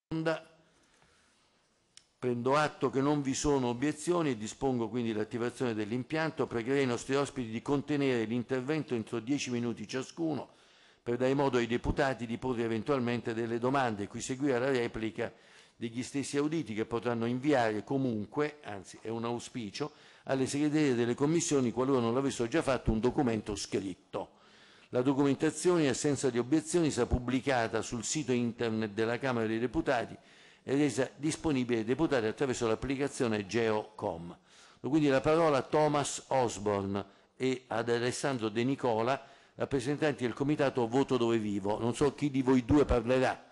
Prendo atto che non vi sono obiezioni e dispongo quindi l'attivazione dell'impianto. Pregherei i nostri ospiti di contenere l'intervento entro 10 minuti ciascuno per dare modo ai deputati di porre eventualmente delle domande, cui seguirà la replica degli stessi auditi, che potranno inviare comunque, anzi è un auspicio, alle segreterie delle commissioni, qualora non l'avessero già fatto, un documento scritto. La documentazione, in assenza di obiezioni, sarà pubblicata sul sito internet della Camera dei Deputati e resa disponibile ai deputati attraverso l'applicazione GeoCom. Do quindi la parola a Thomas Osborne e ad Alessandro De Nicola, rappresentanti del Comitato Voto Dove Vivo. Non so chi di voi due parlerà.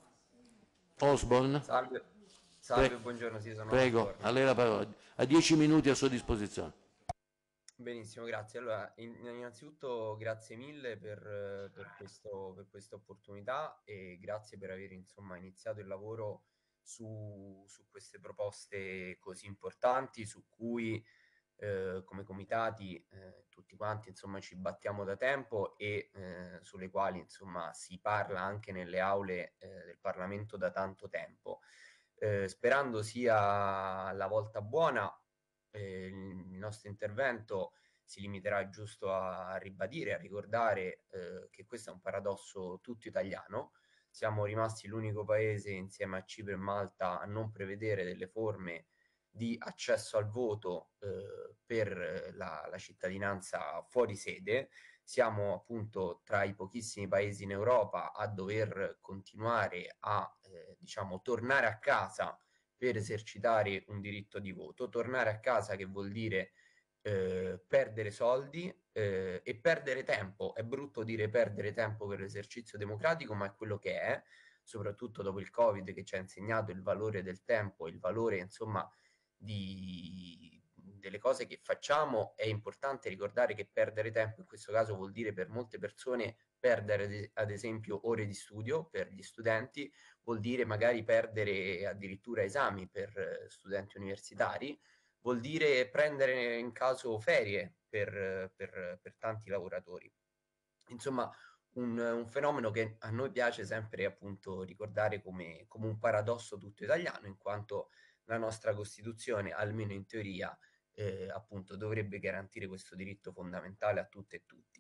Osborne? Salve, salve, Pre- buongiorno, sì, sono Prego, a Osborne. lei la parola. A 10 minuti a sua disposizione. Benissimo, grazie. Allora, innanzitutto grazie mille per questa opportunità e grazie per aver insomma iniziato il lavoro su queste proposte così importanti su cui come comitati tutti quanti insomma ci battiamo da tempo e sulle quali insomma si parla anche nelle aule del Parlamento da tanto tempo. Sperando sia la volta buona, il nostro intervento si limiterà giusto a ribadire, a ricordare che questo è un paradosso tutto italiano. Siamo rimasti l'unico paese insieme a Cipro e Malta a non prevedere delle forme di accesso al voto per la cittadinanza fuori sede. Siamo appunto tra i pochissimi paesi in Europa a dover continuare a, diciamo, tornare a casa per esercitare un diritto di voto. Tornare a casa che vuol dire perdere soldi e perdere tempo. È brutto dire perdere tempo per l'esercizio democratico, ma è quello che è, soprattutto dopo il Covid che ci ha insegnato il valore del tempo, il valore, insomma, delle cose che facciamo. È importante ricordare che perdere tempo in questo caso vuol dire per molte persone perdere ad esempio ore di studio per gli studenti, vuol dire magari perdere addirittura esami per studenti universitari, vuol dire prendere in caso ferie per tanti lavoratori. Insomma, un fenomeno che a noi piace sempre appunto ricordare come un paradosso tutto italiano, in quanto la nostra Costituzione, almeno in teoria, appunto dovrebbe garantire questo diritto fondamentale a tutte e tutti.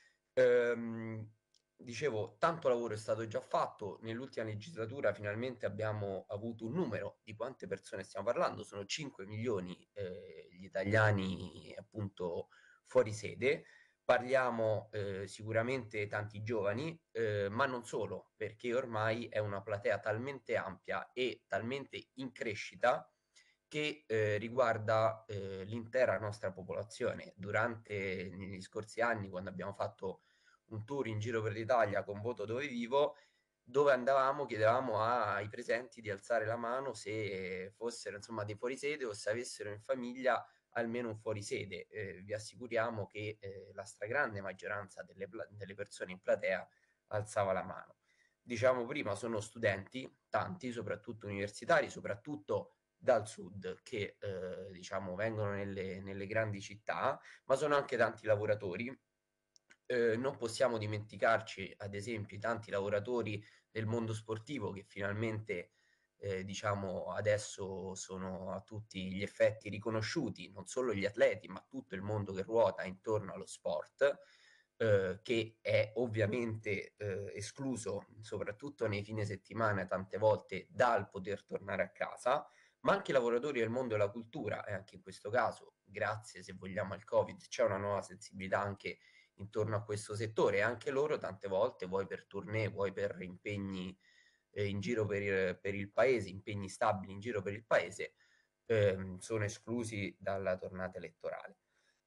Ehm, Dicevo, tanto lavoro è stato già fatto, nell'ultima legislatura finalmente abbiamo avuto un numero di quante persone stiamo parlando, sono 5 milioni gli italiani appunto fuori sede. Parliamo sicuramente tanti giovani, ma non solo, perché ormai è una platea talmente ampia e talmente in crescita che riguarda l'intera nostra popolazione. Durante negli scorsi anni, quando abbiamo fatto un tour in giro per l'Italia con Voto Dove Vivo, dove andavamo chiedevamo ai presenti di alzare la mano se fossero insomma dei fuorisede o se avessero in famiglia almeno un fuorisede. Vi assicuriamo che la stragrande maggioranza delle persone in platea alzava la mano. Diciamo prima, sono studenti, tanti, soprattutto universitari, soprattutto dal sud, che diciamo vengono nelle grandi città, ma sono anche tanti lavoratori. Non possiamo dimenticarci, ad esempio, i tanti lavoratori del mondo sportivo che finalmente, diciamo, adesso sono a tutti gli effetti riconosciuti, non solo gli atleti, ma tutto il mondo che ruota intorno allo sport, che è ovviamente escluso, soprattutto nei fine settimana, tante volte dal poter tornare a casa, ma anche i lavoratori del mondo della cultura, e anche in questo caso, grazie se vogliamo al Covid, c'è una nuova sensibilità anche intorno a questo settore e anche loro tante volte, vuoi per tournée, vuoi per impegni in giro per il paese, impegni stabili in giro per il paese, sono esclusi dalla tornata elettorale.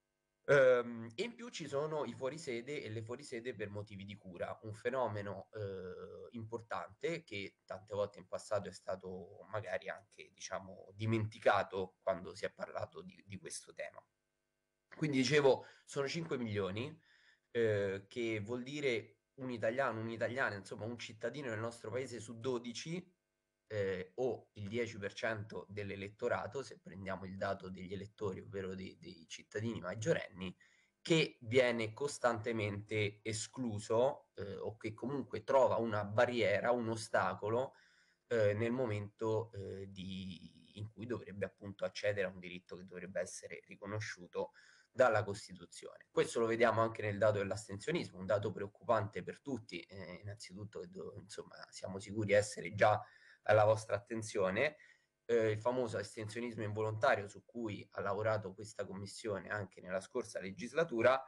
E in più ci sono i fuorisede e le fuorisede per motivi di cura, un fenomeno importante che tante volte in passato è stato magari anche, diciamo, dimenticato quando si è parlato di questo tema. Quindi dicevo, sono 5 milioni, che vuol dire un italiano, un'italiana, insomma un cittadino del nostro paese su 12, o il 10% dell'elettorato, se prendiamo il dato degli elettori, ovvero dei cittadini maggiorenni, che viene costantemente escluso, o che comunque trova una barriera, un ostacolo nel momento in cui dovrebbe appunto accedere a un diritto che dovrebbe essere riconosciuto dalla Costituzione. Questo lo vediamo anche nel dato dell'astensionismo, un dato preoccupante per tutti, innanzitutto insomma, siamo sicuri di essere già alla vostra attenzione, il famoso astensionismo involontario su cui ha lavorato questa commissione anche nella scorsa legislatura,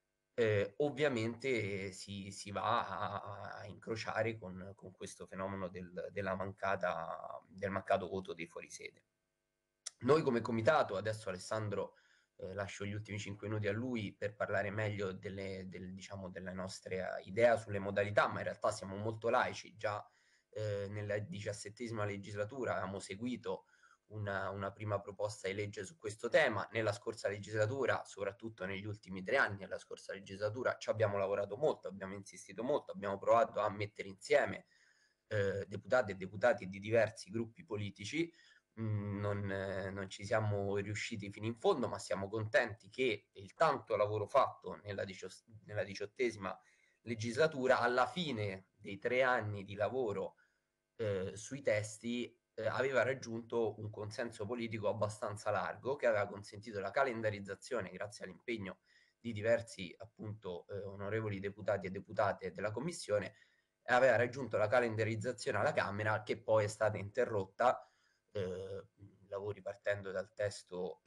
ovviamente si va a incrociare con questo fenomeno del mancato voto dei fuorisede. Noi come comitato, adesso Alessandro lascio gli ultimi 5 minuti a lui per parlare meglio diciamo, delle nostre idee sulle modalità, ma in realtà siamo molto laici. Già nella XVII legislatura abbiamo seguito una prima proposta di legge su questo tema. Nella scorsa legislatura, soprattutto negli ultimi 3 anni della scorsa legislatura, ci abbiamo lavorato molto, abbiamo insistito molto, abbiamo provato a mettere insieme deputate e deputati di diversi gruppi politici. Non ci siamo riusciti fino in fondo, ma siamo contenti che il tanto lavoro fatto nella 18ª legislatura, alla fine dei 3 anni di lavoro sui testi, aveva raggiunto un consenso politico abbastanza largo, che aveva consentito la calendarizzazione, grazie all'impegno di diversi appunto onorevoli deputati e deputate della Commissione, aveva raggiunto la calendarizzazione alla Camera, che poi è stata interrotta, lavori partendo dal testo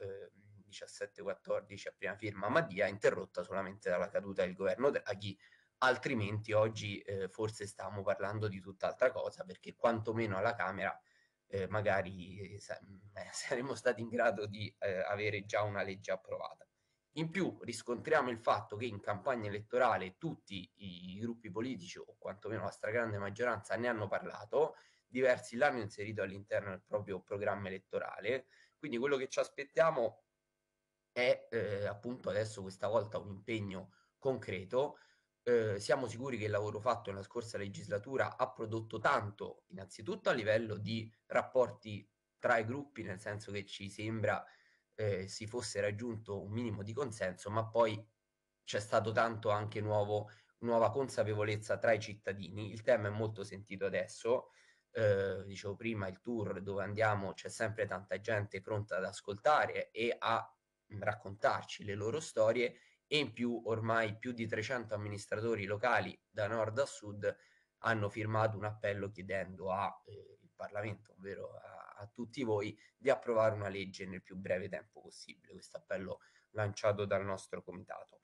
1714 a prima firma Madia, interrotta solamente dalla caduta del governo Draghi. Altrimenti oggi forse stiamo parlando di tutt'altra cosa, perché quantomeno alla Camera magari saremmo stati in grado di avere già una legge approvata. In più riscontriamo il fatto che in campagna elettorale tutti i gruppi politici, o quantomeno la stragrande maggioranza, ne hanno parlato, diversi l'hanno inserito all'interno del proprio programma elettorale, quindi quello che ci aspettiamo è appunto adesso questa volta un impegno concreto. Siamo sicuri che il lavoro fatto nella scorsa legislatura ha prodotto tanto, innanzitutto a livello di rapporti tra i gruppi, nel senso che ci sembra si fosse raggiunto un minimo di consenso, ma poi c'è stato tanto anche nuova consapevolezza tra i cittadini. Il tema è molto sentito adesso. Dicevo prima, il tour dove andiamo c'è sempre tanta gente pronta ad ascoltare e a raccontarci le loro storie, e in più ormai più di 300 amministratori locali da nord a sud hanno firmato un appello chiedendo al Parlamento, ovvero a tutti voi, di approvare una legge nel più breve tempo possibile. Questo appello lanciato dal nostro comitato.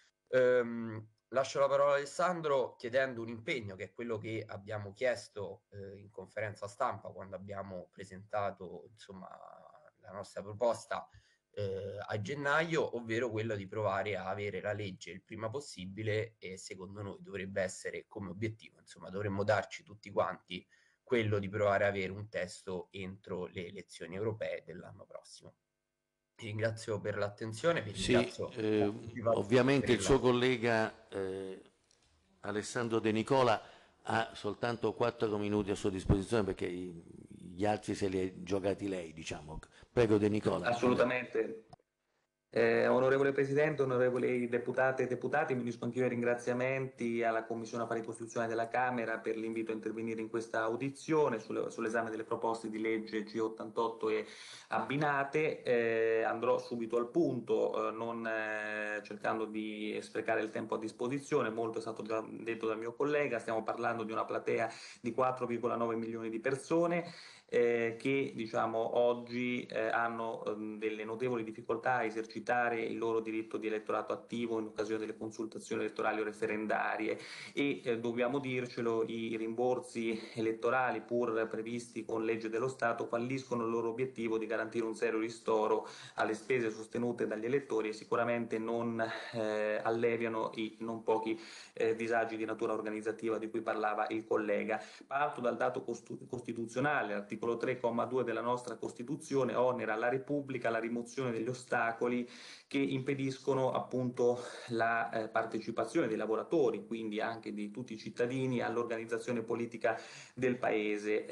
Lascio la parola a Alessandro chiedendo un impegno, che è quello che abbiamo chiesto in conferenza stampa quando abbiamo presentato insomma la nostra proposta a gennaio, ovvero quello di provare a avere la legge il prima possibile, e secondo noi dovrebbe essere come obiettivo, insomma dovremmo darci tutti quanti quello di provare a avere un testo entro le elezioni europee dell'anno prossimo. Ti ringrazio per l'attenzione, vi Sì, ringrazio per la partecipazione ovviamente per il il suo lavoro. collega Alessandro De Nicola ha soltanto 4 minuti a sua disposizione perché gli altri se li ha giocati lei, diciamo. Prego De Nicola. Assolutamente. Onorevole Presidente, onorevoli deputate e deputati, mi unisco anch'io ai ringraziamenti alla Commissione Affari Costituzionali della Camera per l'invito a intervenire in questa audizione sull'esame delle proposte di legge G88 e abbinate. Andrò subito al punto, non cercando di sprecare il tempo a disposizione. Molto è stato già detto dal mio collega. Stiamo parlando di una platea di 4,9 milioni di persone che diciamo, oggi hanno delle notevoli difficoltà a esercitare il loro diritto di elettorato attivo in occasione delle consultazioni elettorali o referendarie, e dobbiamo dircelo, i rimborsi elettorali, pur previsti con legge dello Stato, falliscono il loro obiettivo di garantire un serio ristoro alle spese sostenute dagli elettori, e sicuramente non alleviano i non pochi disagi di natura organizzativa di cui parlava il collega. Parto dal dato costituzionale. L'articolo 3,2 della nostra Costituzione onera la Repubblica la rimozione degli ostacoli che impediscono appunto la partecipazione dei lavoratori, quindi anche di tutti i cittadini, all'organizzazione politica del Paese.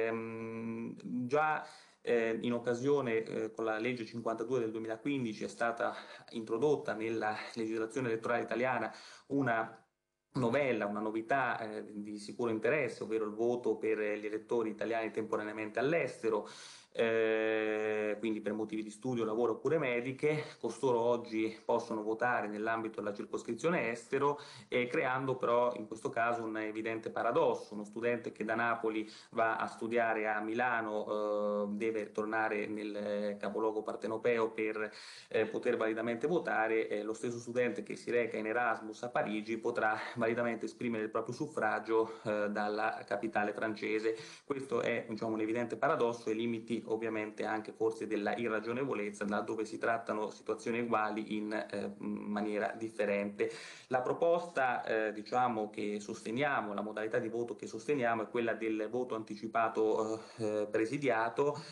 Già in occasione con la legge 52 del 2015 è stata introdotta nella legislazione elettorale italiana una novella, una novità di sicuro interesse, ovvero il voto per gli elettori italiani temporaneamente all'estero, quindi per motivi di studio, lavoro oppure mediche. Costoro oggi possono votare nell'ambito della circoscrizione estero, creando però in questo caso un evidente paradosso. Uno studente che da Napoli va a studiare a Milano deve tornare nel capoluogo partenopeo per poter validamente votare. Lo stesso studente che si reca in Erasmus a Parigi potrà validamente esprimere il proprio suffragio dalla capitale francese. Questo è, diciamo, un evidente paradosso e limiti ovviamente anche forse della irragionevolezza, laddove si trattano situazioni uguali in maniera differente. La proposta diciamo che sosteniamo, la modalità di voto che sosteniamo è quella del voto anticipato presidiato.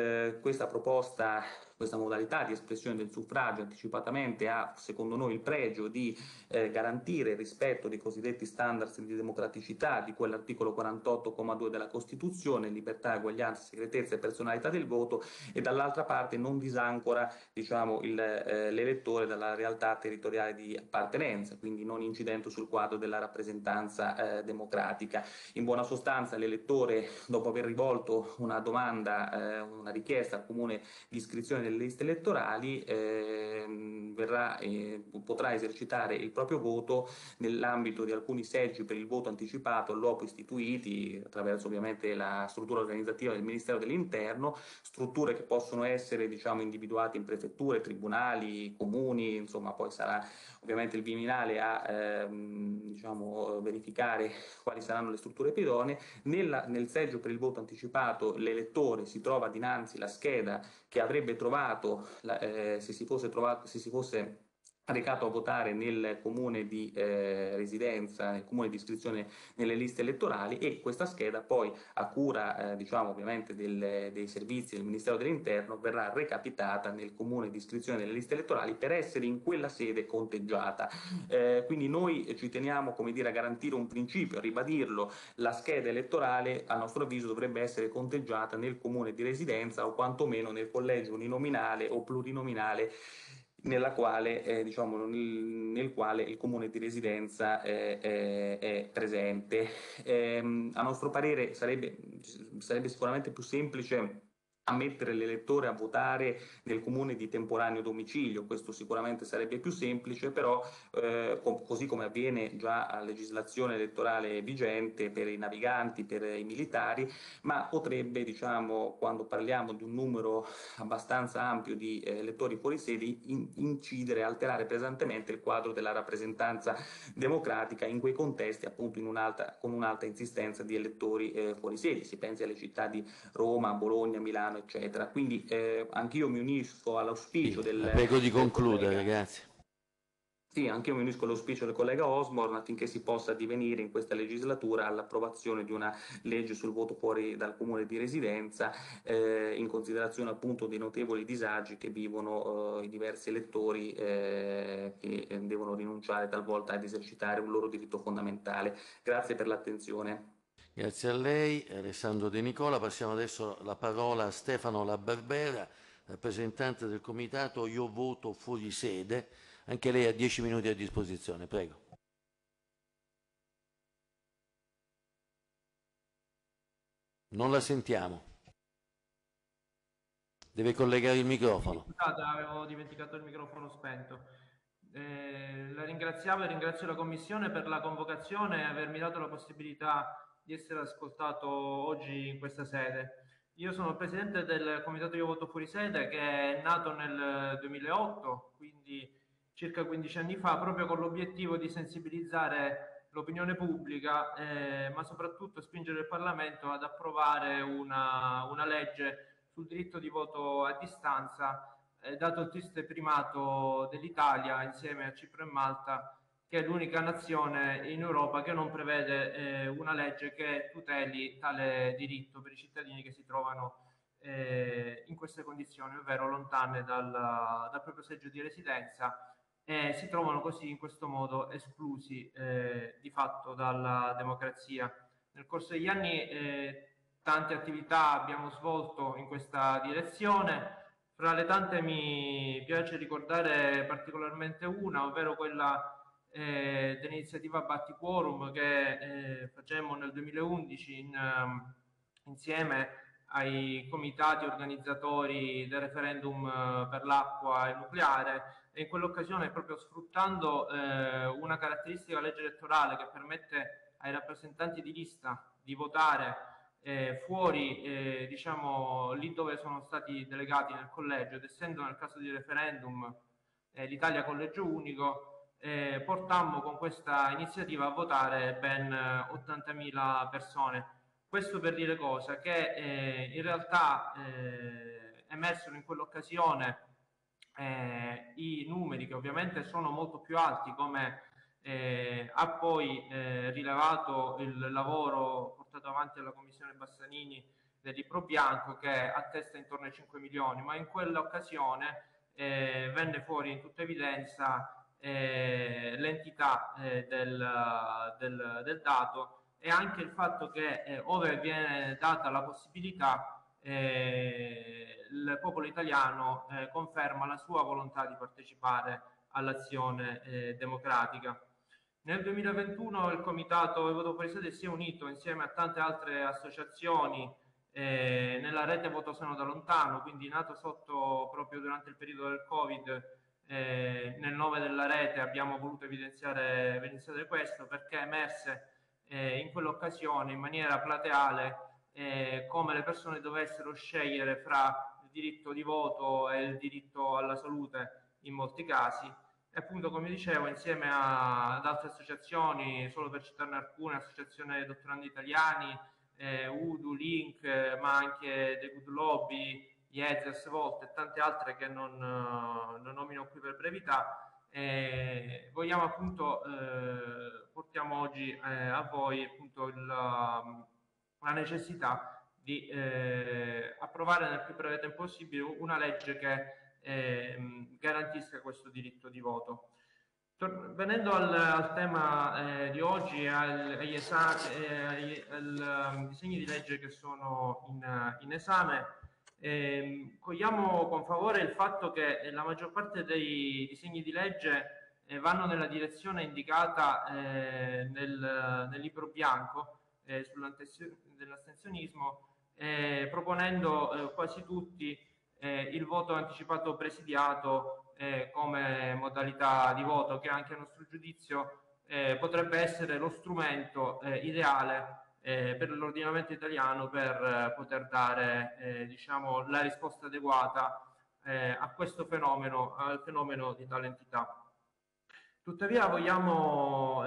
Questa modalità di espressione del suffragio anticipatamente ha, secondo noi, il pregio di garantire il rispetto dei cosiddetti standards di democraticità di quell'articolo 48,2 della Costituzione, libertà, eguaglianza, segretezza e personalità del voto, e dall'altra parte non disancora, diciamo, l'elettore dalla realtà territoriale di appartenenza, quindi non incidendo sul quadro della rappresentanza democratica. In buona sostanza, l'elettore, dopo aver rivolto una domanda, una richiesta al comune di iscrizione delle liste elettorali, potrà esercitare il proprio voto nell'ambito di alcuni seggi per il voto anticipato all'uopo istituiti attraverso ovviamente la struttura organizzativa del Ministero dell'Interno, strutture che possono essere, diciamo, individuate in prefetture, tribunali, comuni. Insomma, poi sarà ovviamente il Viminale a diciamo, verificare quali saranno le strutture più idonee. Nel seggio per il voto anticipato l'elettore si trova dinanzi la scheda che avrebbe trovato se si fosse recato a votare nel comune di residenza, nel comune di iscrizione nelle liste elettorali, e questa scheda poi, a cura diciamo ovviamente dei servizi del Ministero dell'Interno, verrà recapitata nel comune di iscrizione nelle liste elettorali per essere in quella sede conteggiata. Quindi noi ci teniamo, come dire, a garantire un principio, a ribadirlo: la scheda elettorale a nostro avviso dovrebbe essere conteggiata nel comune di residenza o quantomeno nel collegio uninominale o plurinominale nel quale il comune di residenza è presente. A nostro parere sarebbe sicuramente più semplice ammettere l'elettore a votare nel comune di temporaneo domicilio. Questo sicuramente sarebbe più semplice, però così come avviene già a legislazione elettorale vigente per i naviganti, per i militari, ma potrebbe, diciamo, quando parliamo di un numero abbastanza ampio di elettori fuori sede, incidere, alterare pesantemente il quadro della rappresentanza democratica in quei contesti, appunto con un'alta insistenza di elettori fuori sede. Si pensi alle città di Roma, Bologna, Milano, eccetera. Quindi anch'io mi unisco all'auspicio la prego di concludere, grazie. Sì, anche io mi unisco all'auspicio del collega Osborne affinché si possa addivenire in questa legislatura all'approvazione di una legge sul voto fuori dal comune di residenza, in considerazione appunto dei notevoli disagi che vivono i diversi elettori che devono rinunciare talvolta ad esercitare un loro diritto fondamentale. Grazie per l'attenzione. Grazie a lei, Alessandro De Nicola. Passiamo adesso la parola a Stefano Labarbera, rappresentante del comitato Io Voto Fuori Sede. Anche lei ha 10 minuti a disposizione, prego. Non la sentiamo. Deve collegare il microfono. Scusate, avevo dimenticato il microfono spento. La ringraziamo e ringrazio la Commissione per la convocazione e avermi dato la possibilità di essere ascoltato oggi in questa sede. Io sono il presidente del Comitato Io Voto Fuori Sede, che è nato nel 2008, quindi circa 15 anni fa, proprio con l'obiettivo di sensibilizzare l'opinione pubblica, ma soprattutto spingere il Parlamento ad approvare una legge sul diritto di voto a distanza, dato il triste primato dell'Italia insieme a Cipro e Malta, che è l'unica nazione in Europa che non prevede una legge che tuteli tale diritto per i cittadini che si trovano in queste condizioni, ovvero lontane dal proprio seggio di residenza, e si trovano così in questo modo esclusi di fatto dalla democrazia. Nel corso degli anni tante attività abbiamo svolto in questa direzione. Fra le tante mi piace ricordare particolarmente una, ovvero quella dell'iniziativa Battiquorum che facemmo nel 2011 insieme ai comitati organizzatori del referendum per l'acqua e il nucleare, e in quell'occasione, proprio sfruttando una caratteristica legge elettorale che permette ai rappresentanti di lista di votare fuori, diciamo, lì dove sono stati delegati nel collegio, ed essendo nel caso di referendum l'Italia collegio unico, portammo con questa iniziativa a votare ben 80.000 persone. Questo per dire cosa? Che in realtà emersero in quell'occasione i numeri, che ovviamente sono molto più alti, come ha poi rilevato il lavoro portato avanti dalla Commissione Bassanini del Libro Bianco, che attesta intorno ai 5 milioni, ma in quell'occasione venne fuori in tutta evidenza l'entità del dato, e anche il fatto che ove viene data la possibilità, il popolo italiano conferma la sua volontà di partecipare all'azione democratica. Nel 2021 il Comitato Voto Fuori Sede si è unito insieme a tante altre associazioni nella rete Voto Sano da Lontano, quindi nato sotto proprio durante il periodo del Covid. Nel nome della rete abbiamo voluto evidenziare questo, perché emerse in quell'occasione in maniera plateale come le persone dovessero scegliere fra il diritto di voto e il diritto alla salute in molti casi. E appunto, come dicevo, insieme ad altre associazioni, solo per citarne alcune, Associazione Dottorandi Italiani, UDU, Link, ma anche The Good Lobby, IEZES, Volt e tante altre che non nomino qui per brevità, vogliamo appunto, portiamo oggi a voi appunto la necessità di approvare nel più breve tempo possibile una legge che garantisca questo diritto di voto. Venendo al tema di oggi, ai disegni di legge che sono in esame, cogliamo con favore il fatto che la maggior parte dei disegni di legge vanno nella direzione indicata nel libro bianco sull'astensionismo, proponendo quasi tutti il voto anticipato presidiato come modalità di voto, che anche a nostro giudizio potrebbe essere lo strumento ideale per l'ordinamento italiano per poter dare diciamo, la risposta adeguata a questo fenomeno, al fenomeno di tale entità. Tuttavia vogliamo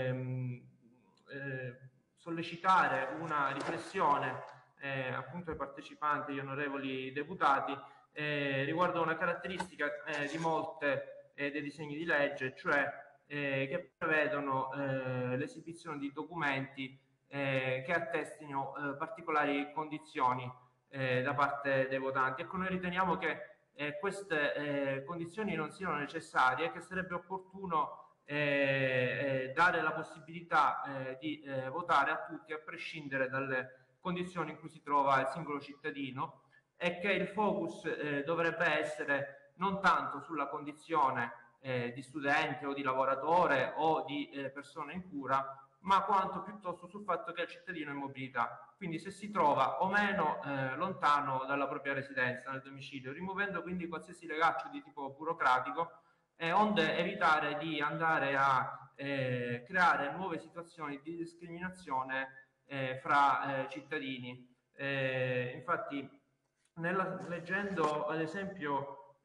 sollecitare una riflessione appunto ai partecipanti, agli onorevoli deputati, riguardo una caratteristica di molte dei disegni di legge, cioè che prevedono l'esibizione di documenti che attestino particolari condizioni da parte dei votanti. Ecco, noi riteniamo che queste condizioni non siano necessarie e che sarebbe opportuno dare la possibilità di votare a tutti, a prescindere dalle condizioni in cui si trova il singolo cittadino, e che il focus dovrebbe essere non tanto sulla condizione di studente o di lavoratore o di persona in cura, ma quanto piuttosto sul fatto che il cittadino è in mobilità, quindi se si trova o meno lontano dalla propria residenza, nel domicilio, rimuovendo quindi qualsiasi legaccio di tipo burocratico, onde evitare di andare a creare nuove situazioni di discriminazione fra cittadini. Infatti, leggendo ad esempio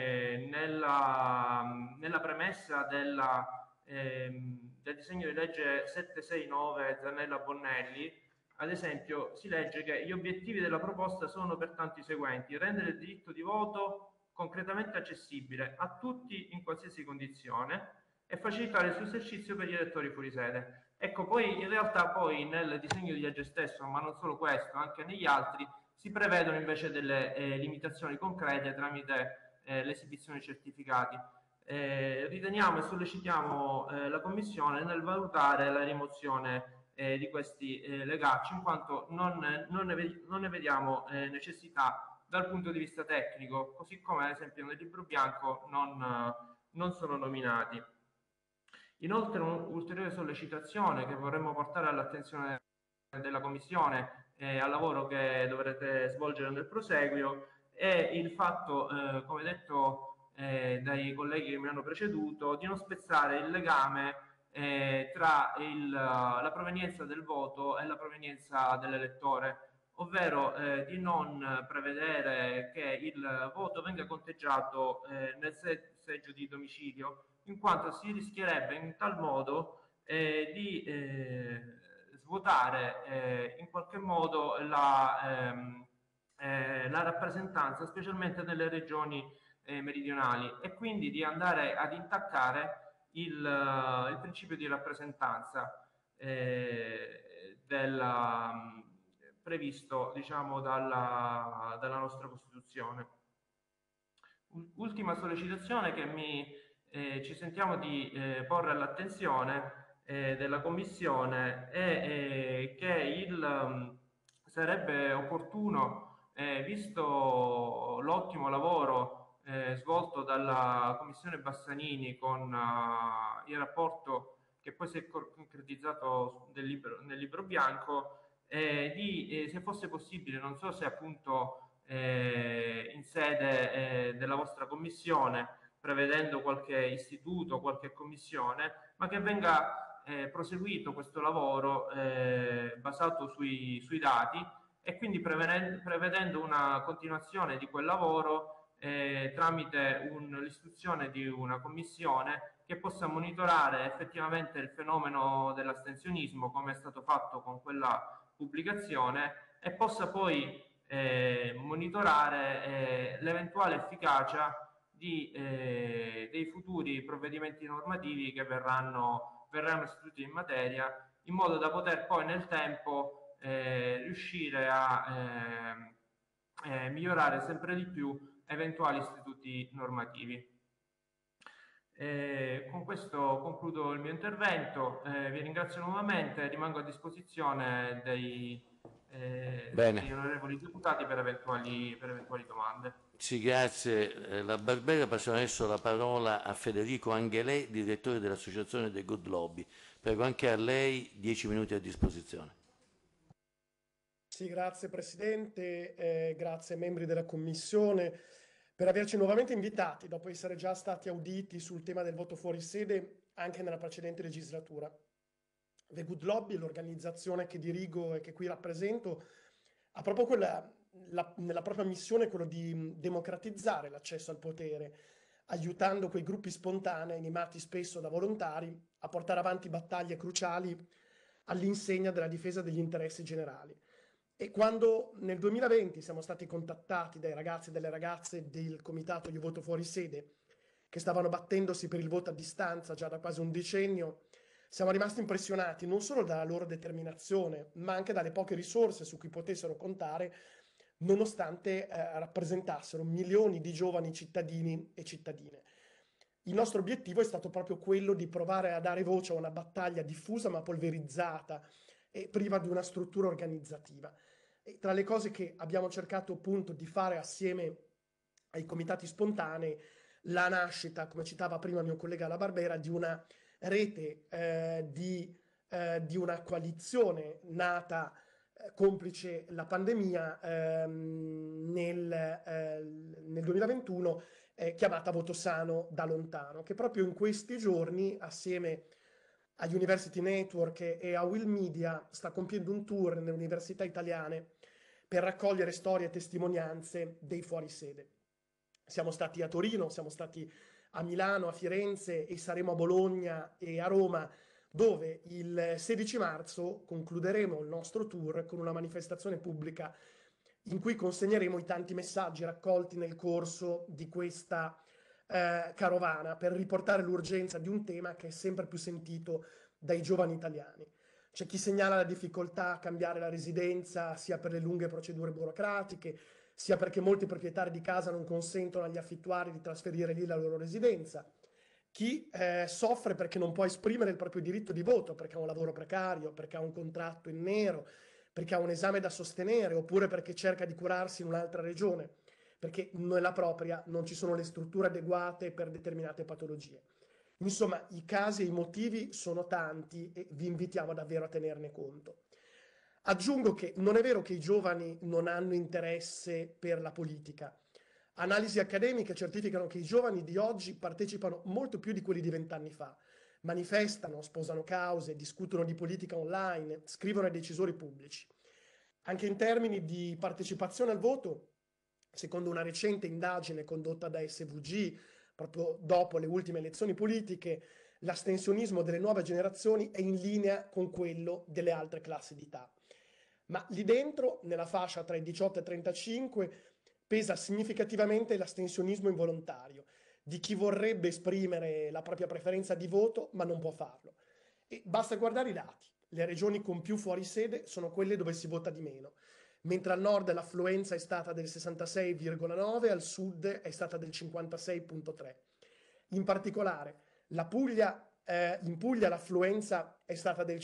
nella premessa del disegno di legge 769 Zanella-Bonnelli, ad esempio si legge che gli obiettivi della proposta sono pertanto i seguenti: rendere il diritto di voto concretamente accessibile a tutti in qualsiasi condizione e facilitare il suo esercizio per gli elettori fuori sede. Ecco, poi in realtà poi nel disegno di legge stesso, ma non solo questo, anche negli altri, si prevedono invece delle limitazioni concrete tramite l'esibizione di certificati. Riteniamo e sollecitiamo la Commissione nel valutare la rimozione di questi legacci, in quanto non ne vediamo necessità dal punto di vista tecnico, così come ad esempio nel libro bianco non sono nominati. Inoltre, un'ulteriore sollecitazione che vorremmo portare all'attenzione della Commissione e al lavoro che dovrete svolgere nel proseguio è il fatto, come detto dai colleghi che mi hanno preceduto, di non spezzare il legame tra la provenienza del voto e la provenienza dell'elettore, ovvero di non prevedere che il voto venga conteggiato nel seggio di domicilio, in quanto si rischierebbe in tal modo di svuotare in qualche modo la rappresentanza, specialmente nelle regioni meridionali, e quindi di andare ad intaccare il principio di rappresentanza previsto, diciamo, dalla nostra Costituzione. Ultima sollecitazione che ci sentiamo di porre all'attenzione della Commissione è che sarebbe opportuno, visto l'ottimo lavoro svolto dalla Commissione Bassanini con il rapporto che poi si è concretizzato nel libro bianco, se fosse possibile, non so se appunto in sede della vostra commissione, prevedendo qualche istituto, qualche commissione, ma che venga proseguito questo lavoro basato sui dati, e quindi prevedendo una continuazione di quel lavoro tramite l'istituzione di una commissione che possa monitorare effettivamente il fenomeno dell'astensionismo, come è stato fatto con quella pubblicazione, e possa poi monitorare l'eventuale efficacia dei futuri provvedimenti normativi che verranno istituiti in materia, in modo da poter poi nel tempo riuscire a migliorare sempre di più eventuali istituti normativi. Con questo concludo il mio intervento, vi ringrazio nuovamente, rimango a disposizione degli onorevoli deputati per eventuali domande. Sì, grazie la Barbera. Passiamo adesso la parola a Federico Anghelè, direttore dell'Associazione The Good Lobby. Prego, anche a lei 10 minuti a disposizione. Sì, grazie Presidente, grazie ai membri della Commissione per averci nuovamente invitati dopo essere già stati auditi sul tema del voto fuori sede anche nella precedente legislatura. The Good Lobby, l'organizzazione che dirigo e che qui rappresento, ha proprio nella propria missione quello di democratizzare l'accesso al potere, aiutando quei gruppi spontanei, animati spesso da volontari, a portare avanti battaglie cruciali all'insegna della difesa degli interessi generali. E quando nel 2020 siamo stati contattati dai ragazzi e dalle ragazze del Comitato Io Voto Fuori Sede, che stavano battendosi per il voto a distanza già da quasi un decennio, siamo rimasti impressionati non solo dalla loro determinazione, ma anche dalle poche risorse su cui potessero contare, nonostante rappresentassero milioni di giovani cittadini e cittadine. Il nostro obiettivo è stato proprio quello di provare a dare voce a una battaglia diffusa ma polverizzata e priva di una struttura organizzativa. E tra le cose che abbiamo cercato appunto di fare assieme ai comitati spontanei, la nascita, come citava prima mio collega La Barbera, di una rete di una coalizione nata complice la pandemia nel 2021, chiamata Voto Sano da Lontano, che proprio in questi giorni, assieme agli University Network e a Will Media, sta compiendo un tour nelle università italiane per raccogliere storie e testimonianze dei fuorisede. Siamo stati a Torino, siamo stati a Milano, a Firenze e saremo a Bologna e a Roma, dove il 16 marzo concluderemo il nostro tour con una manifestazione pubblica in cui consegneremo i tanti messaggi raccolti nel corso di questa carovana per riportare l'urgenza di un tema che è sempre più sentito dai giovani italiani. C'è chi segnala la difficoltà a cambiare la residenza sia per le lunghe procedure burocratiche, sia perché molti proprietari di casa non consentono agli affittuari di trasferire lì la loro residenza. Chi soffre perché non può esprimere il proprio diritto di voto, perché ha un lavoro precario, perché ha un contratto in nero, perché ha un esame da sostenere, oppure perché cerca di curarsi in un'altra regione, perché nella propria non ci sono le strutture adeguate per determinate patologie. Insomma, i casi e i motivi sono tanti e vi invitiamo davvero a tenerne conto. Aggiungo che non è vero che i giovani non hanno interesse per la politica. Analisi accademiche certificano che i giovani di oggi partecipano molto più di quelli di 20 anni fa. Manifestano, sposano cause, discutono di politica online, scrivono ai decisori pubblici. Anche in termini di partecipazione al voto, secondo una recente indagine condotta da SVG, proprio dopo le ultime elezioni politiche, l'astensionismo delle nuove generazioni è in linea con quello delle altre classi d'età. Ma lì dentro, nella fascia tra i 18 e i 35, pesa significativamente l'astensionismo involontario, di chi vorrebbe esprimere la propria preferenza di voto ma non può farlo. E basta guardare i dati. Le regioni con più fuorisede sono quelle dove si vota di meno, mentre al nord l'affluenza è stata del 66,9, al sud è stata del 56,3. In particolare, in Puglia l'affluenza è stata del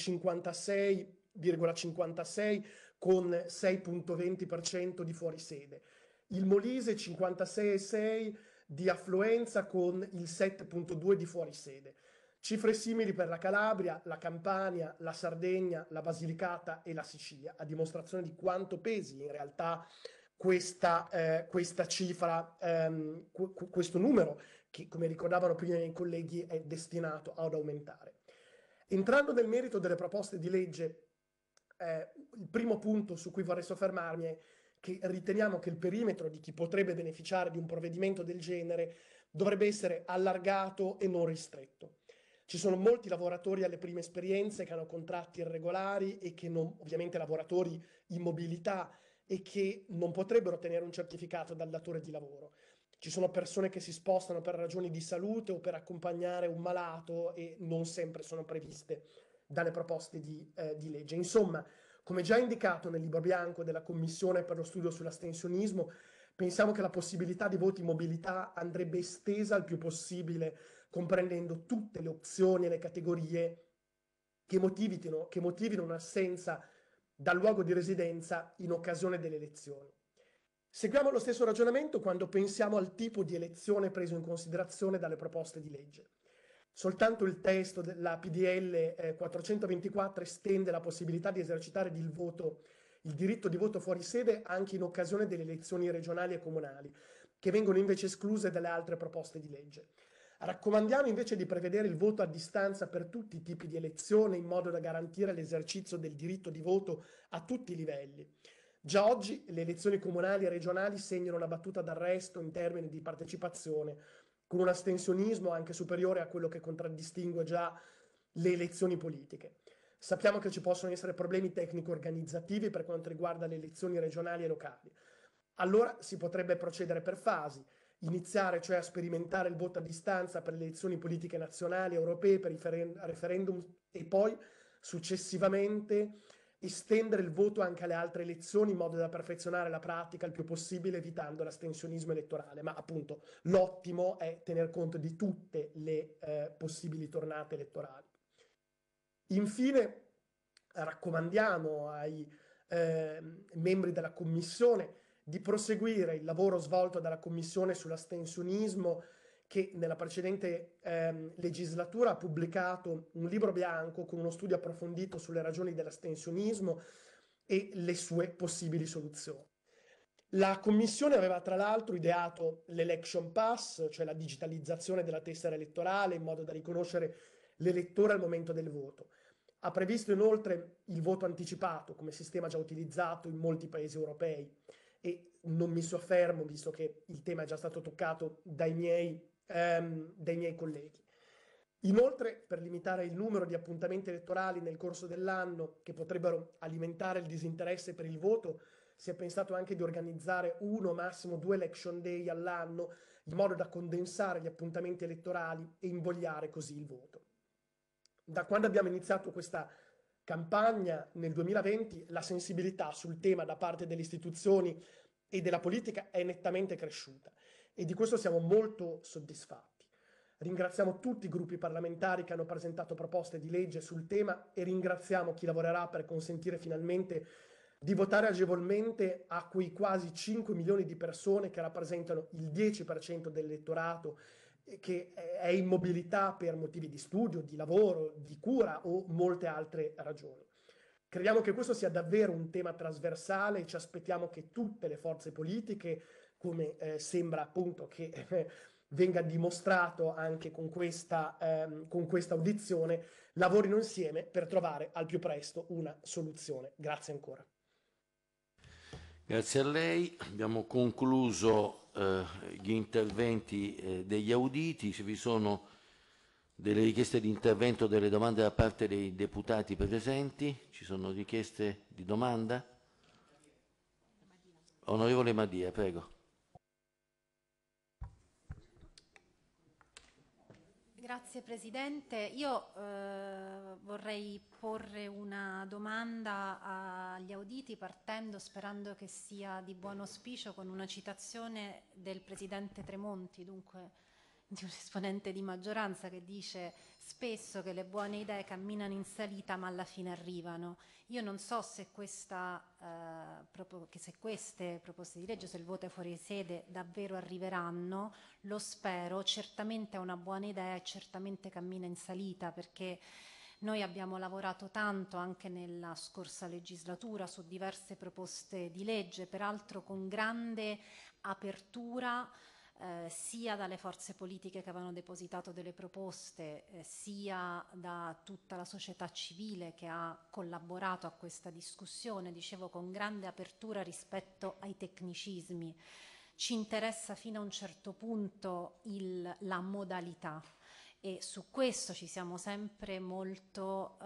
56,56 con 6,20% di fuorisede. Il Molise 56,6 di affluenza con il 7,2 di fuorisede. Cifre simili per la Calabria, la Campania, la Sardegna, la Basilicata e la Sicilia, a dimostrazione di quanto pesi in realtà questa cifra, questo numero che, come ricordavano prima i miei colleghi, è destinato ad aumentare. Entrando nel merito delle proposte di legge, il primo punto su cui vorrei soffermarmi è che riteniamo che il perimetro di chi potrebbe beneficiare di un provvedimento del genere dovrebbe essere allargato e non ristretto. Ci sono molti lavoratori alle prime esperienze che hanno contratti irregolari e che non, ovviamente lavoratori in mobilità, e che non potrebbero ottenere un certificato dal datore di lavoro. Ci sono persone che si spostano per ragioni di salute o per accompagnare un malato e non sempre sono previste dalle proposte di legge. Insomma, come già indicato nel libro bianco della Commissione per lo studio sull'astensionismo, pensiamo che la possibilità di voti in mobilità andrebbe estesa il più possibile, comprendendo tutte le opzioni e le categorie che motivino un'assenza dal luogo di residenza in occasione delle elezioni. Seguiamo lo stesso ragionamento quando pensiamo al tipo di elezione preso in considerazione dalle proposte di legge. Soltanto il testo della PDL 424 estende la possibilità di esercitare il diritto di voto fuori sede anche in occasione delle elezioni regionali e comunali, che vengono invece escluse dalle altre proposte di legge. Raccomandiamo invece di prevedere il voto a distanza per tutti i tipi di elezione in modo da garantire l'esercizio del diritto di voto a tutti i livelli. Già oggi le elezioni comunali e regionali segnano una battuta d'arresto in termini di partecipazione, con un astensionismo anche superiore a quello che contraddistingue già le elezioni politiche. Sappiamo che ci possono essere problemi tecnico-organizzativi per quanto riguarda le elezioni regionali e locali. Allora si potrebbe procedere per fasi, iniziare cioè a sperimentare il voto a distanza per le elezioni politiche nazionali, europee, per i referendum e poi successivamente estendere il voto anche alle altre elezioni in modo da perfezionare la pratica il più possibile evitando l'astensionismo elettorale, ma appunto l'ottimo è tener conto di tutte le possibili tornate elettorali. Infine raccomandiamo ai membri della Commissione di proseguire il lavoro svolto dalla Commissione sull'astensionismo, che nella precedente legislatura ha pubblicato un libro bianco con uno studio approfondito sulle ragioni dell'astensionismo e le sue possibili soluzioni. La Commissione aveva tra l'altro ideato l'Election Pass, cioè la digitalizzazione della tessera elettorale in modo da riconoscere l'elettore al momento del voto. Ha previsto inoltre il voto anticipato come sistema già utilizzato in molti paesi europei e non mi soffermo, visto che il tema è già stato toccato dai miei colleghi. Inoltre, per limitare il numero di appuntamenti elettorali nel corso dell'anno che potrebbero alimentare il disinteresse per il voto, si è pensato anche di organizzare 1 massimo 2 election day all'anno, in modo da condensare gli appuntamenti elettorali e invogliare così il voto. Da quando abbiamo iniziato questa campagna nel 2020, la sensibilità sul tema da parte delle istituzioni e della politica è nettamente cresciuta e di questo siamo molto soddisfatti. Ringraziamo tutti i gruppi parlamentari che hanno presentato proposte di legge sul tema e ringraziamo chi lavorerà per consentire finalmente di votare agevolmente a quei quasi 5 milioni di persone che rappresentano il 10% dell'elettorato che è in mobilità per motivi di studio, di lavoro, di cura o molte altre ragioni. Crediamo che questo sia davvero un tema trasversale e ci aspettiamo che tutte le forze politiche, come sembra appunto che venga dimostrato anche con questa audizione, lavorino insieme per trovare al più presto una soluzione. Grazie ancora. Grazie a lei. Abbiamo concluso gli interventi degli auditi. Se vi sono delle richieste di intervento, delle domande da parte dei deputati presenti, ci sono richieste di domanda? Onorevole Madia, prego. Grazie Presidente. Io vorrei porre una domanda agli auditi partendo, sperando che sia di buon auspicio, con una citazione del Presidente Tremonti, dunque di un esponente di maggioranza, che dice spesso che le buone idee camminano in salita ma alla fine arrivano. Io non so se queste proposte di legge, se il voto è fuori sede, davvero arriveranno, lo spero. Certamente è una buona idea e certamente cammina in salita, perché noi abbiamo lavorato tanto anche nella scorsa legislatura su diverse proposte di legge, peraltro con grande apertura sia dalle forze politiche che avevano depositato delle proposte, sia da tutta la società civile che ha collaborato a questa discussione, dicevo con grande apertura rispetto ai tecnicismi. Ci interessa fino a un certo punto la modalità e su questo ci siamo sempre molto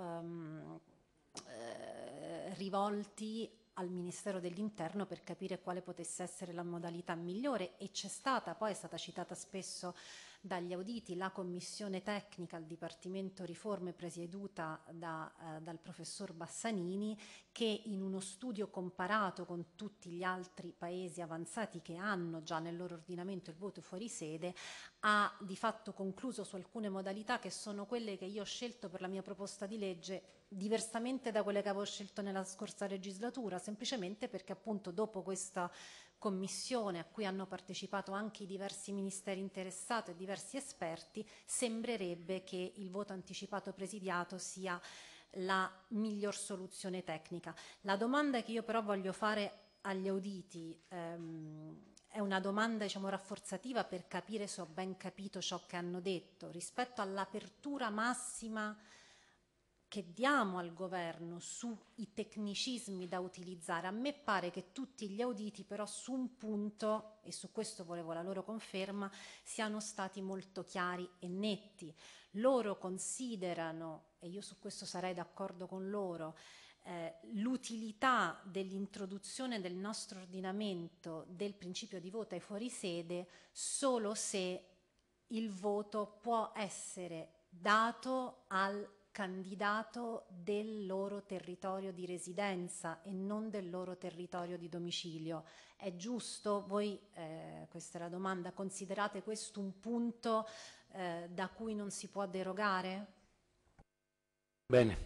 rivolti al Ministero dell'Interno per capire quale potesse essere la modalità migliore, e c'è stata, poi è stata citata spesso dagli auditi, la commissione tecnica al Dipartimento Riforme presieduta dal professor Bassanini, che in uno studio comparato con tutti gli altri paesi avanzati che hanno già nel loro ordinamento il voto fuori sede, ha di fatto concluso su alcune modalità che sono quelle che io ho scelto per la mia proposta di legge, diversamente da quelle che avevo scelto nella scorsa legislatura, semplicemente perché appunto dopo questa commissione a cui hanno partecipato anche i diversi ministeri interessati e diversi esperti, sembrerebbe che il voto anticipato presidiato sia la miglior soluzione tecnica. La domanda che io però voglio fare agli auditi è una domanda, diciamo, rafforzativa per capire se ho ben capito ciò che hanno detto rispetto all'apertura massima che diamo al governo sui tecnicismi da utilizzare. A me pare che tutti gli auditi però su un punto, e su questo volevo la loro conferma, siano stati molto chiari e netti. Loro considerano, e io su questo sarei d'accordo con loro, l'utilità dell'introduzione del nostro ordinamento del principio di voto ai fuorisede solo se il voto può essere dato al candidato del loro territorio di residenza e non del loro territorio di domicilio. È giusto? Voi, questa è la domanda, considerate questo un punto da cui non si può derogare? Bene,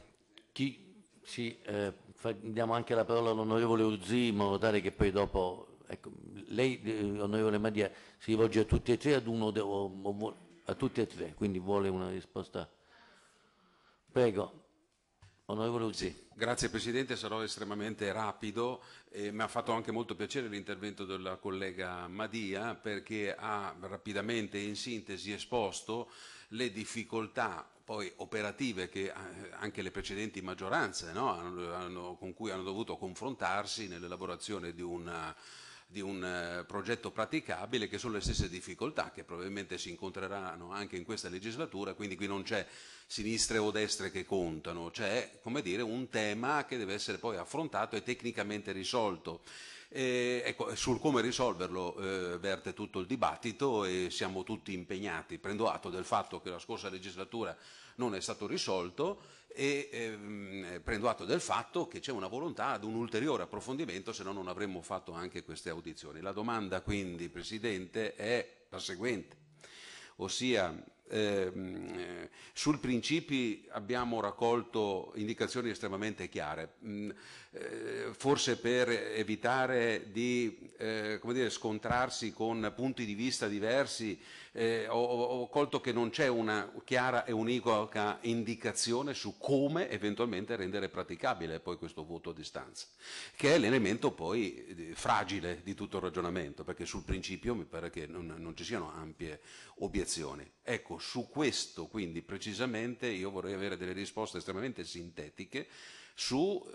diamo anche la parola all'onorevole Urzì in modo tale che poi dopo, ecco, lei, onorevole Madia, si rivolge a tutti e tre, a tutti e tre, quindi vuole una risposta. Prego, onorevole Urzì. Grazie Presidente, sarò estremamente rapido. Mi ha fatto anche molto piacere l'intervento della collega Madia, perché ha rapidamente e in sintesi esposto le difficoltà poi operative che anche le precedenti maggioranze, no, con cui hanno dovuto confrontarsi nell'elaborazione di un progetto praticabile, che sono le stesse difficoltà che probabilmente si incontreranno anche in questa legislatura, quindi qui non c'è sinistre o destre che contano, c'è, come dire, un tema che deve essere poi affrontato e tecnicamente risolto. Ecco, sul come risolverlo verte tutto il dibattito e siamo tutti impegnati. Prendo atto del fatto che la scorsa legislatura non è stato risolto e prendo atto del fatto che c'è una volontà ad un ulteriore approfondimento, se no non avremmo fatto anche queste audizioni. La domanda quindi, Presidente, è la seguente, ossia sul principi abbiamo raccolto indicazioni estremamente chiare, forse per evitare di come dire, scontrarsi con punti di vista diversi, ho colto che non c'è una chiara e univoca indicazione su come eventualmente rendere praticabile poi questo voto a distanza, che è l'elemento poi fragile di tutto il ragionamento, perché sul principio mi pare che non ci siano ampie obiezioni. Ecco, su questo quindi precisamente io vorrei avere delle risposte estremamente sintetiche su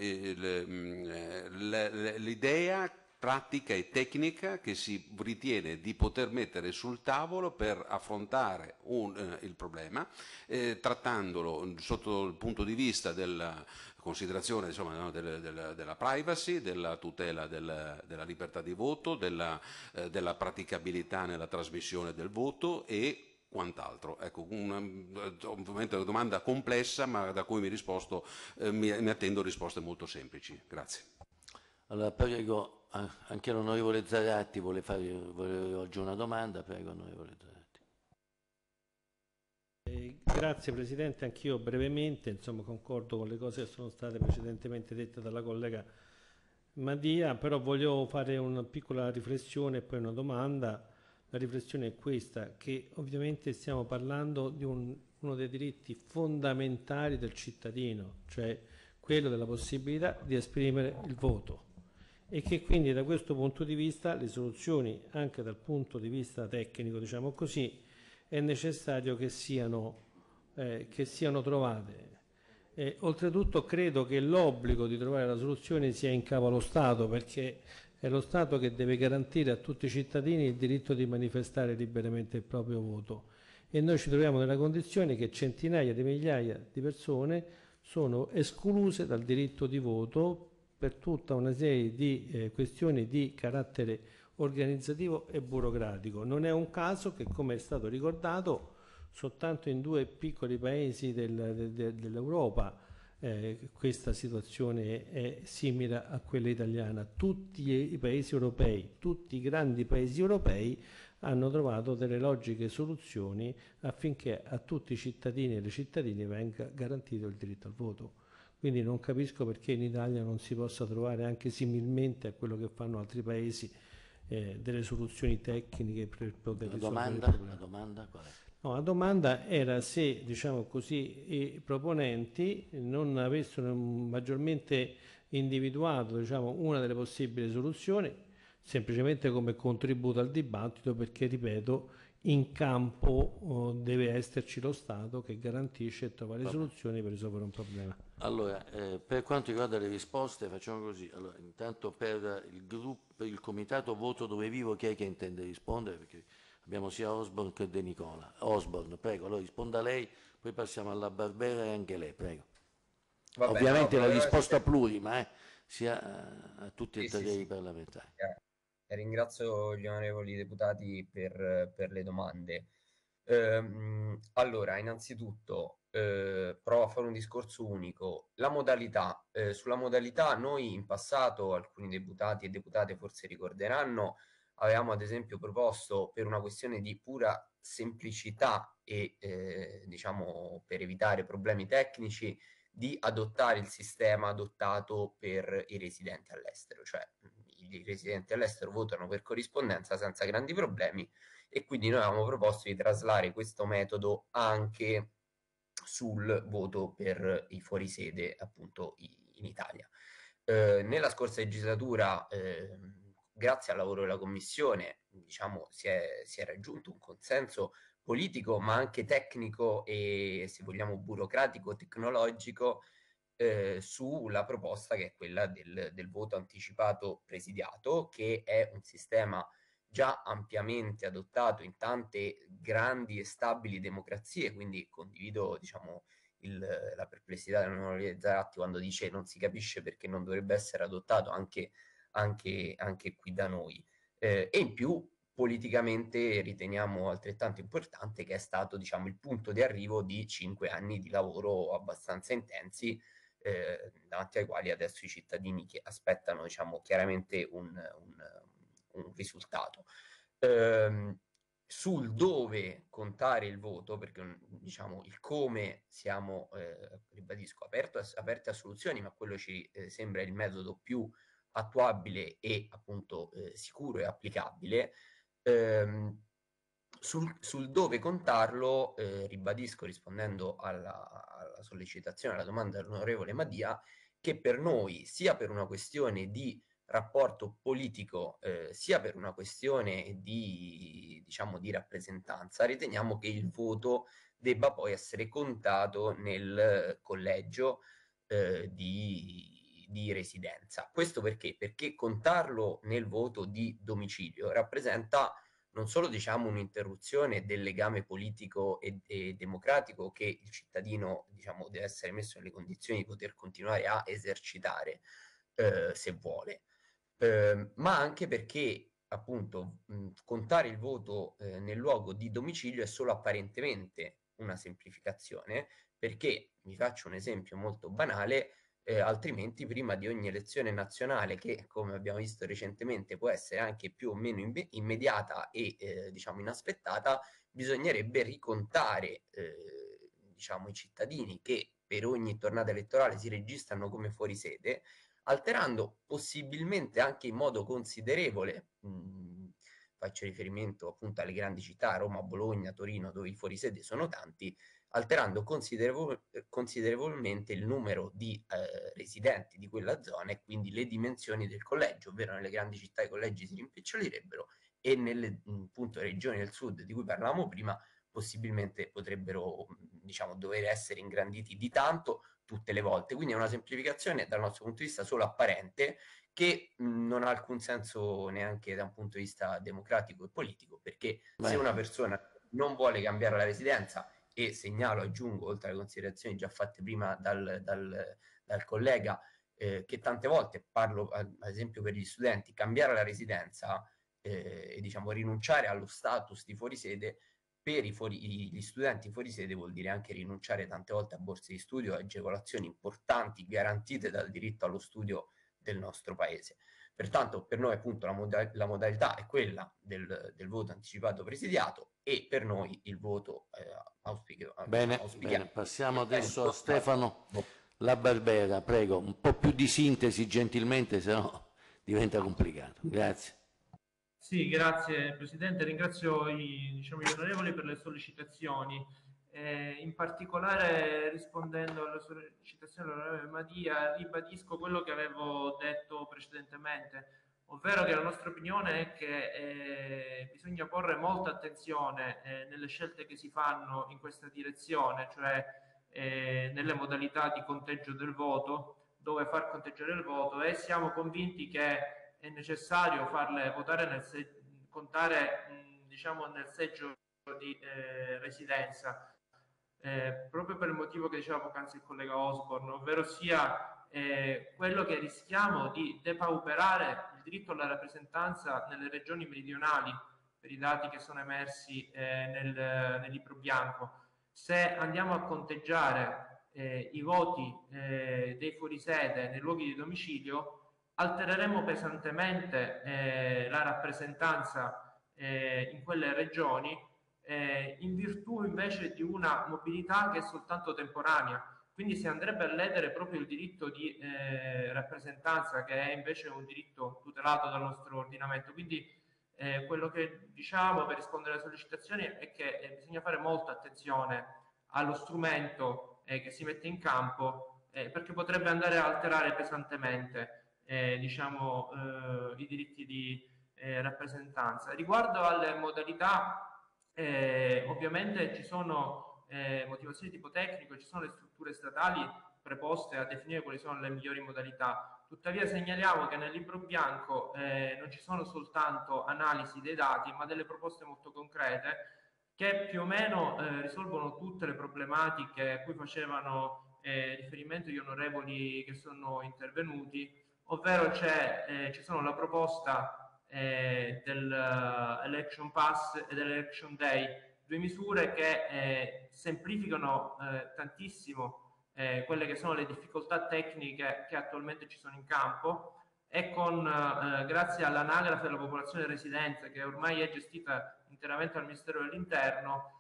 l'idea pratica e tecnica che si ritiene di poter mettere sul tavolo per affrontare il problema, trattandolo sotto il punto di vista della considerazione, insomma, no, della privacy, della tutela della libertà di voto, della praticabilità nella trasmissione del voto e quant'altro. Ecco, ovviamente è una domanda complessa, ma da cui mi attendo risposte molto semplici. Grazie. Allora, prego, anche l'onorevole Zaratti vuole rivolgere una domanda. Prego, onorevole Zaratti. Grazie Presidente, anch'io brevemente, insomma, concordo con le cose che sono state precedentemente dette dalla collega Madia, però voglio fare una piccola riflessione e poi una domanda. La riflessione è questa, che ovviamente stiamo parlando di uno dei diritti fondamentali del cittadino, cioè quello della possibilità di esprimere il voto, e che quindi da questo punto di vista le soluzioni, anche dal punto di vista tecnico, diciamo così, è necessario che siano trovate. Oltretutto credo che l'obbligo di trovare la soluzione sia in capo allo Stato, perché è lo Stato che deve garantire a tutti i cittadini il diritto di manifestare liberamente il proprio voto, e noi ci troviamo nella condizione che centinaia di migliaia di persone sono escluse dal diritto di voto per tutta una serie di questioni di carattere organizzativo e burocratico. Non è un caso che, come è stato ricordato, soltanto in 2 piccoli paesi dell'Europa questa situazione è simile a quella italiana. Tutti i paesi europei, tutti i grandi paesi europei hanno trovato delle logiche soluzioni affinché a tutti i cittadini e le cittadine venga garantito il diritto al voto. Quindi non capisco perché in Italia non si possa trovare anche similmente a quello che fanno altri paesi delle soluzioni tecniche per poter risolvere il problema. La domanda qual è? No, la domanda era se, diciamo così, i proponenti non avessero maggiormente individuato, diciamo, una delle possibili soluzioni, semplicemente come contributo al dibattito, perché, ripeto, in campo deve esserci lo Stato che garantisce e trova le soluzioni per risolvere un problema. Allora, per quanto riguarda le risposte, facciamo così. Allora, intanto per il comitato Voto Dove Vivo, chi è che intende rispondere? Perché abbiamo sia Osborne che De Nicola. Osborne, prego, allora risponda lei, poi passiamo alla Barbera e anche lei, prego. Vabbè, ovviamente no, la risposta plurima, sia a tutti i taglieri parlamentari. Ringrazio gli onorevoli deputati per le domande. Allora, innanzitutto provo a fare un discorso unico. La modalità, sulla modalità noi in passato, alcuni deputati e deputate forse ricorderanno, avevamo ad esempio proposto, per una questione di pura semplicità e diciamo per evitare problemi tecnici, di adottare il sistema adottato per i residenti all'estero, cioè i residenti all'estero votano per corrispondenza senza grandi problemi, e quindi noi avevamo proposto di traslare questo metodo anche sul voto per i fuorisede, appunto in Italia. Nella scorsa legislatura, grazie al lavoro della Commissione, diciamo, si è raggiunto un consenso politico, ma anche tecnico e, se vogliamo, burocratico, tecnologico, sulla proposta che è quella del voto anticipato presidiato, che è un sistema già ampiamente adottato in tante grandi e stabili democrazie, quindi condivido, diciamo, la perplessità dell'onorevole Zaratti quando dice non si capisce perché non dovrebbe essere adottato anche qui da noi. E in più politicamente riteniamo altrettanto importante che è stato, diciamo, il punto di arrivo di 5 anni di lavoro abbastanza intensi, davanti ai quali adesso i cittadini che aspettano, diciamo, chiaramente un risultato. Sul dove contare il voto, perché diciamo il come siamo, ribadisco, aperti a soluzioni, ma quello ci sembra il metodo più attuabile e appunto sicuro e applicabile. Sul dove contarlo, ribadisco, rispondendo alla sollecitazione, alla domanda dell'onorevole Madia, che per noi, sia per una questione di rapporto politico, sia per una questione di, diciamo, di rappresentanza, riteniamo che il voto debba poi essere contato nel collegio di residenza. Questo perché? Perché contarlo nel voto di domicilio rappresenta non solo, diciamo, un'interruzione del legame politico e democratico che il cittadino, diciamo, deve essere messo nelle condizioni di poter continuare a esercitare se vuole, ma anche perché appunto contare il voto nel luogo di domicilio è solo apparentemente una semplificazione, perché vi faccio un esempio molto banale. Altrimenti prima di ogni elezione nazionale, che come abbiamo visto recentemente può essere anche più o meno immediata e diciamo inaspettata, bisognerebbe ricontare diciamo i cittadini che per ogni tornata elettorale si registrano come fuorisede, alterando possibilmente anche in modo considerevole, faccio riferimento appunto alle grandi città, Roma, Bologna, Torino, dove i fuorisede sono tanti, alterando considerevolmente il numero di residenti di quella zona e quindi le dimensioni del collegio, ovvero nelle grandi città i collegi si rimpicciolirebbero e nelle appunto regioni del sud di cui parlavamo prima possibilmente potrebbero diciamo dover essere ingranditi di tanto tutte le volte. Quindi è una semplificazione dal nostro punto di vista solo apparente, che non ha alcun senso neanche da un punto di vista democratico e politico, perché se una persona non vuole cambiare la residenza, e segnalo, aggiungo, oltre alle considerazioni già fatte prima dal collega, che tante volte parlo ad esempio per gli studenti, cambiare la residenza e diciamo rinunciare allo status di fuorisede per gli studenti fuorisede vuol dire anche rinunciare tante volte a borse di studio, a agevolazioni importanti garantite dal diritto allo studio del nostro paese. Pertanto per noi appunto la modalità è quella del voto anticipato presidiato e per noi il voto auspichiamo. Bene, passiamo adesso a Stefano La Barbera, prego, un po' più di sintesi gentilmente, se no diventa complicato. Grazie. Sì, grazie Presidente, ringrazio gli onorevoli per le sollecitazioni. In particolare rispondendo alla sollecitazione dell'onorevole Madia, ribadisco quello che avevo detto precedentemente, ovvero che la nostra opinione è che bisogna porre molta attenzione nelle scelte che si fanno in questa direzione, cioè nelle modalità di conteggio del voto, dove far conteggiare il voto, e siamo convinti che è necessario farle votare contare diciamo nel seggio di residenza, proprio per il motivo che diceva poc'anzi il collega Osborne, ovvero sia quello che rischiamo di depauperare il diritto alla rappresentanza nelle regioni meridionali, per i dati che sono emersi nel libro bianco. Se andiamo a conteggiare i voti dei fuorisede nei luoghi di domicilio, altereremo pesantemente la rappresentanza in quelle regioni, in virtù invece di una mobilità che è soltanto temporanea. Quindi si andrebbe a ledere proprio il diritto di rappresentanza, che è invece un diritto tutelato dal nostro ordinamento. Quindi quello che diciamo per rispondere alle sollecitazioni è che bisogna fare molta attenzione allo strumento che si mette in campo, perché potrebbe andare a alterare pesantemente diciamo, i diritti di rappresentanza. Riguardo alle modalità, ovviamente ci sono motivazioni di tipo tecnico, ci sono le strutture statali preposte a definire quali sono le migliori modalità. Tuttavia segnaliamo che nel libro bianco non ci sono soltanto analisi dei dati, ma delle proposte molto concrete che più o meno risolvono tutte le problematiche a cui facevano riferimento gli onorevoli che sono intervenuti, ovvero ci sono la proposta dell'Election Pass e dell'Election Day, due misure che semplificano tantissimo quelle che sono le difficoltà tecniche che attualmente ci sono in campo, e grazie all'anagrafe della popolazione residente, che ormai è gestita interamente dal Ministero dell'Interno,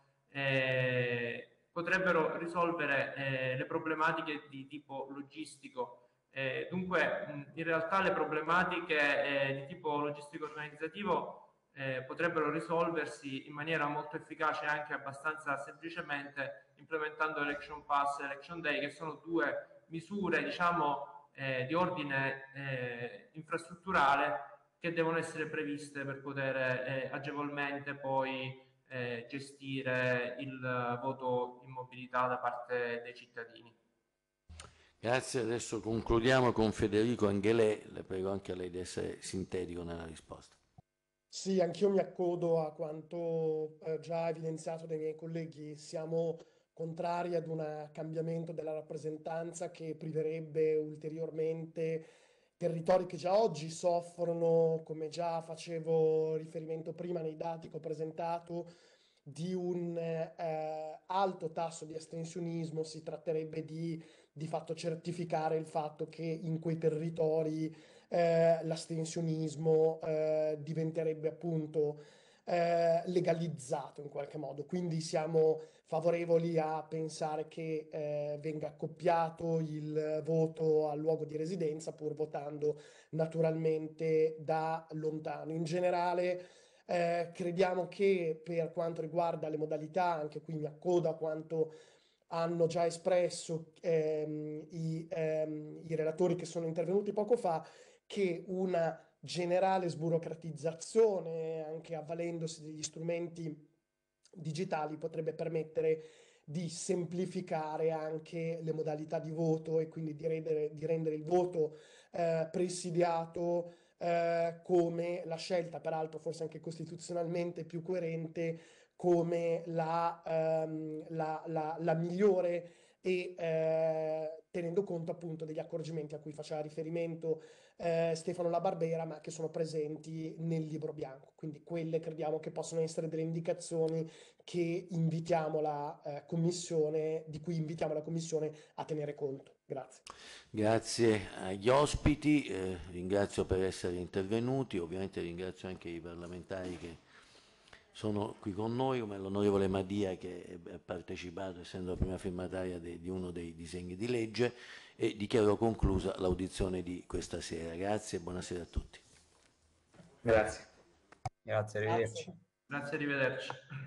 potrebbero risolvere le problematiche di tipo logistico Dunque, in realtà le problematiche di tipo logistico-organizzativo potrebbero risolversi in maniera molto efficace e anche abbastanza semplicemente implementando Election Pass e Election Day, che sono due misure, diciamo, di ordine infrastrutturale che devono essere previste per poter agevolmente poi gestire il voto in mobilità da parte dei cittadini. Grazie, adesso concludiamo con Federico Anghelè, le prego anche a lei di essere sintetico nella risposta. Sì, anch'io mi accodo a quanto già evidenziato dai miei colleghi. Siamo contrari ad un cambiamento della rappresentanza che priverebbe ulteriormente territori che già oggi soffrono, come già facevo riferimento prima nei dati che ho presentato, di un alto tasso di astensionismo. Si tratterebbe di fatto certificare il fatto che in quei territori l'astensionismo diventerebbe appunto legalizzato in qualche modo. Quindi siamo favorevoli a pensare che venga accoppiato il voto al luogo di residenza, pur votando naturalmente da lontano. In generale crediamo che per quanto riguarda le modalità, anche qui mi accodo a quanto hanno già espresso i relatori che sono intervenuti poco fa, che una generale sburocratizzazione, anche avvalendosi degli strumenti digitali, potrebbe permettere di semplificare anche le modalità di voto e quindi di rendere il voto presidiato come la scelta, peraltro forse anche costituzionalmente più coerente, come la migliore, e tenendo conto appunto degli accorgimenti a cui faceva riferimento Stefano La Barbera, ma che sono presenti nel libro bianco. Quindi quelle crediamo che possono essere delle indicazioni che invitiamo la Commissione, di cui invitiamo la Commissione a tenere conto. Grazie. Grazie agli ospiti, ringrazio per essere intervenuti, ovviamente ringrazio anche i parlamentari che sono qui con noi, come l'onorevole Madia che ha partecipato essendo la prima firmataria di uno dei disegni di legge, e dichiaro conclusa l'audizione di questa sera. Grazie e buonasera a tutti. Grazie. Grazie, arrivederci. Grazie, arrivederci.